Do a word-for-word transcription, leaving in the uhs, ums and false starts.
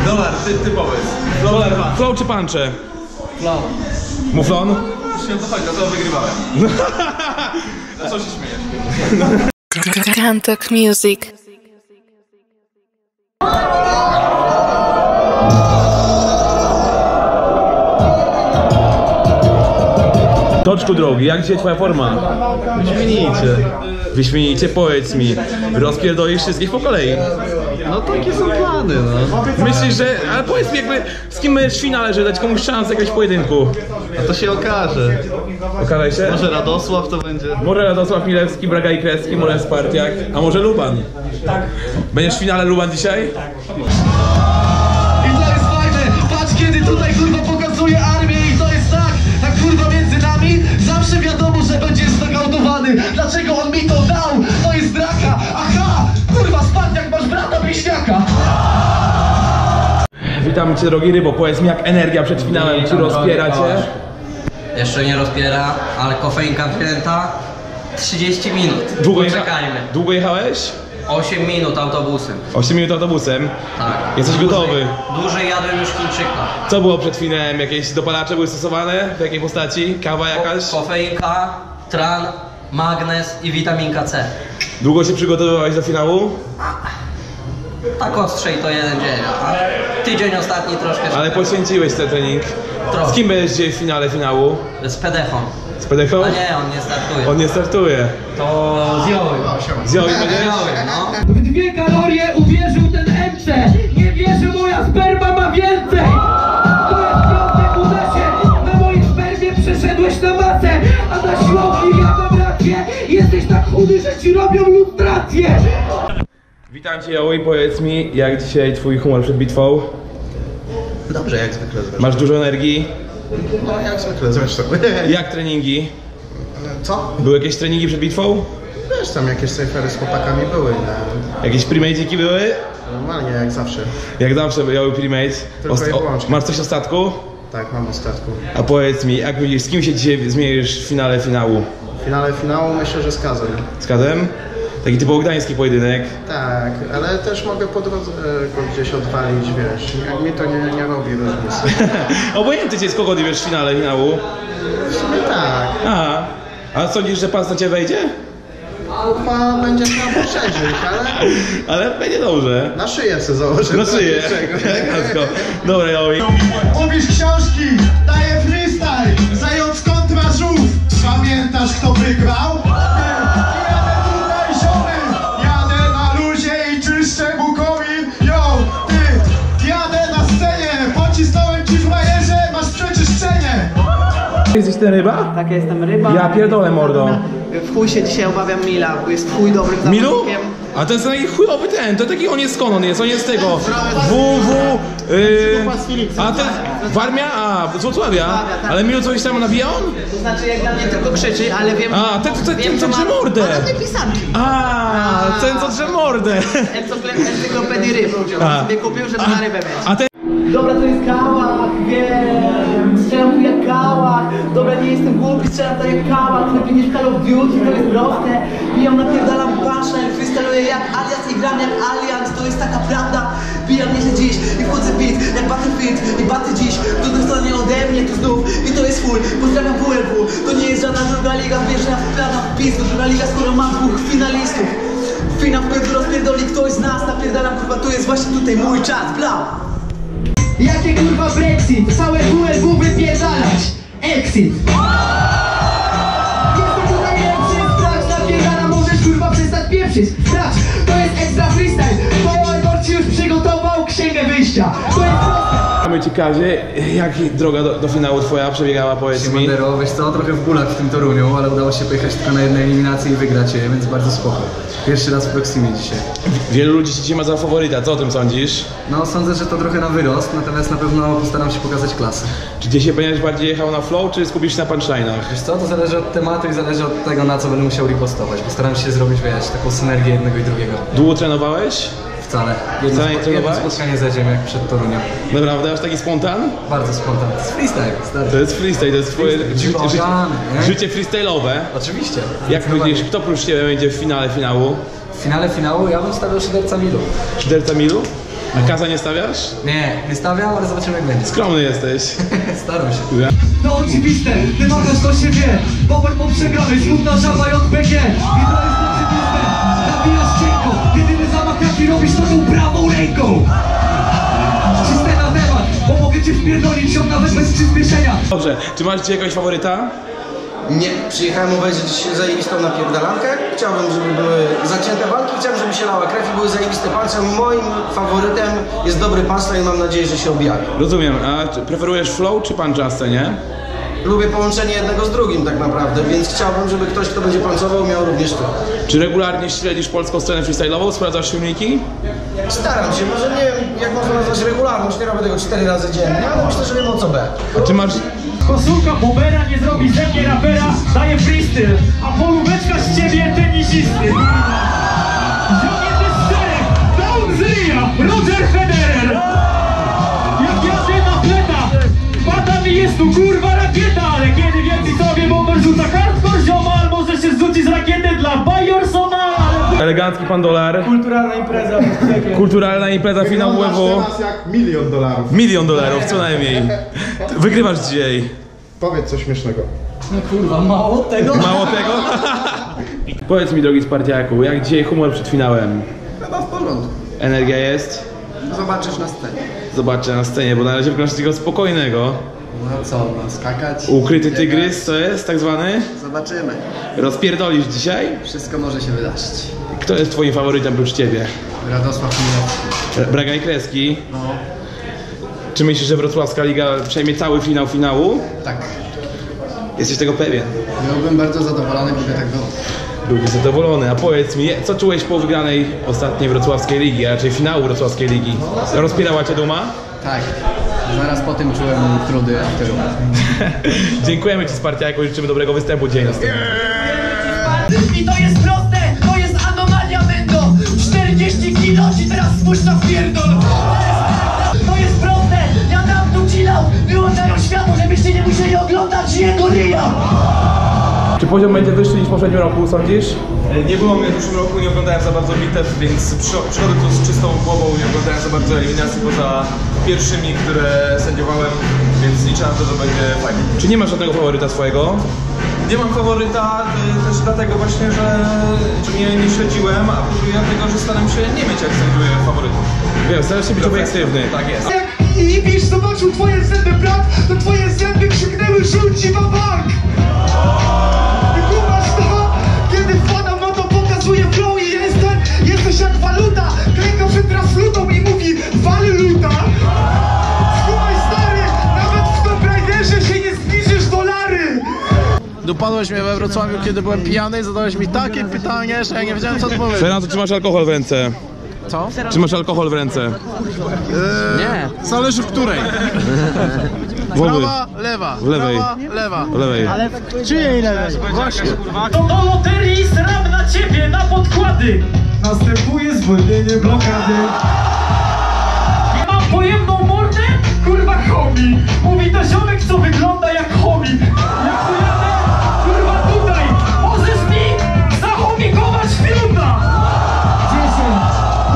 Dolar, ty, ty powiedz. Dolar, flow czy punche? Flow. Muflon? Już nie o to chodzi, to wygrywałem. A co się śmiejesz? Kantok Music. Toczku drogi, jak dzisiaj twoja forma? Wyśmienicie. Wyśmienicie, powiedz mi, rozpierdolisz wszystkich po kolei. No takie są plany, no. Myślisz, że... Ale powiedz mi jakby, z kim będziesz w finale, że dać komuś szansę jakiegoś pojedynku? A to się okaże. Okazaj się? Może Radosław to będzie. Może Radosław Milewski, Braga i Kreski, może Spartiak, a może Luban? Tak. Będziesz w finale Luban dzisiaj? Tak. I to jest fajne, patrz kiedy tutaj kurwa pokazuje armię i to jest tak, tak kurwa między nami, zawsze wiadomo, że będziesz znokautowany. Dlaczego on mi to dał? To jest draka, aha, kurwa Spartiak, masz brata bliźniaka. Witam cię drogi rybo, powiedz mi jak energia przed finałem, czy rozpiera cię? Jeszcze nie rozpiera, ale kofeinka wzięta. trzydzieści minut. Długo, Poczekajmy. jecha Długo jechałeś? osiem minut autobusem. osiem minut autobusem? Tak. Jesteś dłużej, gotowy? Dłużej jadłem już Chińczyka. Co było przed finałem? Jakieś dopalacze były stosowane? W jakiej postaci? Kawa jakaś? Ko kofeinka, tran, magnez i witaminka C. Długo się przygotowywałeś do finału? Tak ostrzej to jeden dzień, a tydzień ostatni troszkę. Ale poświęciłeś ten trening. Trochę. Z kim będziesz dzisiaj w finale finału? Z pedechą. Z Pedechą? A nie, on nie startuje. On nie startuje. To z Joły. Z Joły będziesz? Z Joły, no. W dwie kalorie uwierzył ten M C. Nie wierzę, moja sperma ma więcej. To jest piątek, uda się. Na mojej spermie przeszedłeś na masę. A na siłowni ja mam rację. Jesteś tak chudy, że ci robią lustrację. Witam cię Joły, powiedz mi jak dzisiaj twój humor przed bitwą? Dobrze, jak zwykle zresztą. Masz dużo energii? No jak zwykle zresztą. Jak treningi? Co? Były jakieś treningi przed bitwą? Wiesz, tam jakieś safery z chłopakami były, nie? Jakieś premate'iki były? Normalnie, jak zawsze. Jak zawsze Joły primate. Tylko i o, wyłącznie. masz coś o statku? Tak, mam ostatku. A powiedz mi, jak widzisz, z kim się dzisiaj zmierzysz w finale finału? W finale finału myślę, że z Kazem. Z Kadem? Taki typowo gdański pojedynek. Tak, ale też mogę po drodze go gdzieś odwalić, wiesz. Jak mi to nie, nie robi różnicy. Obojętnie cię z kogo wiesz w finale finału? W sumie tak. A, a sądzisz, że pas na cię wejdzie? Kupa będzie chciał poprzedzić, ale Ale będzie dobrze. na szyję sobie założę. Na szyję. Elegancko. Dobra, Joły. Opisz książki, daję freestyle. Zając kontra żółw. Pamiętasz kto wygrał? Jadę tutaj ziomy. Jadę na luzie i czyszczę mu komin. Yo, ty, jadę na scenie. Pocisnąłem ci w bajerze, masz przeczyszczenie. Jesteś ten ryba? Tak, ja jestem ryba. Ja pierdolę, mordo. W chuj się dzisiaj obawiam Mila, bo jest chuj dobrym Milu? zawodnikiem. A ten jest taki chujowy ten, to taki on jest skąd on jest? On jest z tego W W yy, a ten Warmia? A, z Wrocławia? Ale Milu coś tam nawija on? To znaczy jak na mnie tylko krzyczy, ale wiem... A, ten, ten, ten, wiem, ten co że drze ma- mordę. Ma dobre pisanki. A, ten co drze mordę. Encykle- Encyklopedii ryb. A. On sobie kupił, żeby na rybę mieć. A ten... Dobra, to jest kałach, wiem. Strzelam tu jak kałach. Dobra, nie jestem głupi, strzelam to jak kałach. Lepiej niż Call of Duty, to jest proste. Bijam, napierdalam punchline, freestyluję jak alias i gram jak alians. To jest taka prawda. Bijam nieźle dziś i wchodzę w beat jak Battlefield i baty dziś. To dostanie ode mnie tu znów i to jest full. Pozdrawiam W L W. To nie jest żadna druga liga, wiesz, że ja wkładam w pizdu. Druga liga, skoro mam dwóch finalistów. Finał w końcu rozpierdoli ktoś z nas. Napierdalam, kurwa, to jest właśnie tutaj mój czas, bla. Jakie kurwa Brexit? Całe W L W wypierdalać! Exit! Jestem tutaj lepszy, sprawdź, napierdala, możesz kurwa przestać pieprzyć! Sprawdź, to jest extra freestyle! Bo ci już przygotował księgę wyjścia! To jest proste! Mamy ci Kazie, jak droga do, do finału twoja przebiegała, powiedz mi? Siemandero, wiesz co, trochę w bólach w tym Toruniu, ale udało się pojechać tylko na jednej eliminacji i wygrać je, więc bardzo spoko. Pierwszy raz w Proximie dzisiaj. Wielu ludzi ci dzisiaj ma za faworyta, co o tym sądzisz? No sądzę, że to trochę na wyrost, natomiast na pewno postaram się pokazać klasę. Czy dzisiaj będziesz bardziej jechał na flow, czy skupisz się na punchline'ach? Wiesz co, to zależy od tematu i zależy od tego, na co będę musiał ripostować. Postaram się zrobić, wiesz, taką synergię jednego i drugiego. Długo trenowałeś? Wcale. Jedno, Wcale nie spo, jedno trenowałeś? spotkanie z Edziem jak przed Toruniem. Naprawdę, aż taki spontan? Bardzo spontan. To jest freestyle, stary. To jest freestyle, to jest twoje Freestyle. życie, życie, Bałgan, nie? życie freestyle'owe. Oczywiście. Jak myślisz, kto prócz ciebie będzie w finale finału? W finale finału ja bym stawiał szyderca Milu. Szyderca Milu? A kasa nie stawiasz? Nie, nie stawiam, ale zobaczymy jak będzie. Skromny jesteś. Staram się. To oczywiste, wymagasz to się wie. Power po przegrany, smutna żaba J B G. I to jest oczywiste, nabijasz cienko. Jedyny zamach jaki robisz to tą prawą ręką. Czyste na temat, bo mogę cię wpierdolić ją nawet bez przyspieszenia. Dobrze, czy masz dzisiaj jakiegoś faworyta? Nie, przyjechałem obejrzeć zajebistą napierdalankę. Chciałbym, żeby były zacięte walki, chciałbym, żeby się lała krew i były zajebiste puncze. Moim faworytem jest dobry punchline i mam nadzieję, że się objawi. Rozumiem, a czy preferujesz flow czy puncha scenie? Lubię połączenie jednego z drugim tak naprawdę, więc chciałbym, żeby ktoś, kto będzie punchował, miał również to. Czy regularnie śledzisz polską scenę freestyle'ową? Sprawdzasz filmiki? Staram się, może nie wiem, jak można nazwać regularność, nie robię tego cztery razy dziennie, ale myślę, że wiem o co B. A czy masz... Koszulka Bobera nie zrobi ze mnie rapera, daje freestyle, a polubeczka z ciebie tenisisty. Zionięty z czterech, down z ryja, Roger Federer. Jak jadę na pleta, pada mi jest tu kurwa rakieta, ale kiedy więcej sobie bomber rzuca hardcore ziomal, może się zrzuci z rakiety dla Bajorsona. Elegancki pan dolar. Kulturalna impreza. Kulturalna impreza finał U E W. teraz jak milion dolarów. Milion dolarów, co najmniej. Wygrywasz dzisiaj. Powiedz coś śmiesznego. No kurwa, mało tego. Mało tego? Powiedz mi, drogi Spartiaku, jak dzisiaj humor przed finałem? Chyba w porządku. Energia jest? Zobaczysz na scenie. Zobaczę na scenie, bo na razie wyglądasz tego spokojnego. No co, no skakać? Ukryty tygrys to jest tak zwany? Zobaczymy. Rozpierdolisz dzisiaj? Wszystko może się wydarzyć. Kto jest twoim faworytem oprócz ciebie? Radosław Milewski. Braga i Kreski? No. Czy myślisz, że wrocławska liga przejmie cały finał finału? Tak. Jesteś tego pewien? Byłbym bardzo zadowolony, gdyby tak było. Byłbyś zadowolony, a powiedz mi, co czułeś po wygranej ostatniej wrocławskiej ligi, a raczej finału wrocławskiej ligi? Rozpierała cię duma? Tak. Zaraz po tym czułem trudy w tyłu. Dziękujemy ci, Spartiaku, i życzymy dobrego występu dzień następny. I to jest proste, to jest anomalia Mendo. czterdzieści kilo i teraz spuszcza w pierdol. To jest proste, ja dam tu chillał. Wyłączają światło, żebyście nie musieli oglądać jego ryja. Czy poziom będzie wyższy niż w poprzednim roku, sądzisz? Nie było mnie w zeszłym roku, nie oglądałem za bardzo bitew, więc przy- przychodzę tu z czystą głową, nie oglądałem za bardzo eliminacji poza pierwszymi, które sędziowałem, więc liczę na to, że będzie fajnie. Czy nie masz żadnego faworyta swojego? Nie mam faworyta y, też dlatego właśnie, że, że nie, nie śledziłem, a dlatego, że staram się nie mieć jak sędziuję faworytów. Wiem, starasz się być obiektywny. Tak jest. Jak Ibisz zobaczył twoje zęby, brat, to twoje zęby krzyknęły rzuci bank. Kumasz to? Kiedy wpadam, no to pokazuje flow i jestem, jesteś jak waluta. Klęka przed traslutą i mówi waluta. Słuchaj stary, nawet w Tomb Raiderze się nie zbliżysz dolary. Dopadłeś mnie we Wrocławiu, kiedy byłem pijany i zadałeś mi takie pytanie, że ja nie wiedziałem, co odpowiedzieć. Fernando, czy masz alkohol w ręce? Co? Czy masz alkohol w ręce? Nie. Zależy w której. Wody. Prawa, lewa. W lewej. Prawa, lewa. W lewej. Ale w czyjej lewej? Właśnie. To do loterii sram na ciebie, na podkłady. Następuje zwolnienie blokady. Nie mam pojemną